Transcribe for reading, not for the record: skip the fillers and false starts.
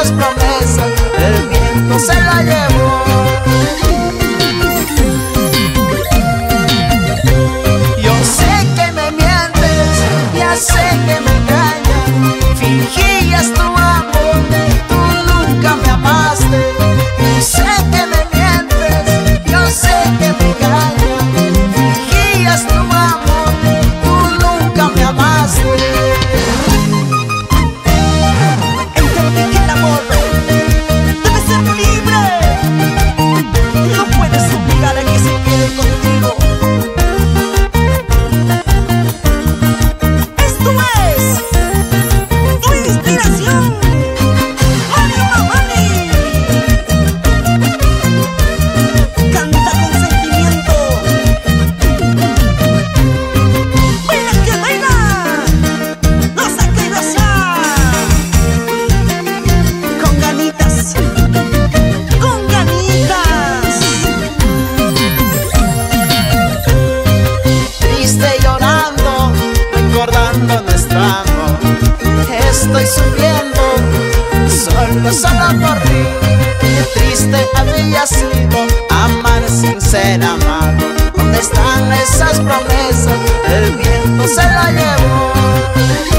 esas promesas, el viento se la llevó. Yo sé que me mientes, ya sé que me engañas, fingías tu amor, tú nunca me amaste. Yo sé que me mientes, yo sé que me engañas, fingías tu amor, tú nunca me amaste. Entendí que el amor debe ser libre, no puedes obligar a que se quede contigo. Esto es tu inspiración, Mario Mamani. Canta con sentimiento. Baila que baila, goza que goza. Con ganitas, con ganitas. Triste llorando, recordando nuestro amor, estoy sufriendo, solo por ti. Qué triste había sido amar sin ser amado. ¿Dónde están esas promesas? El viento se la llevó.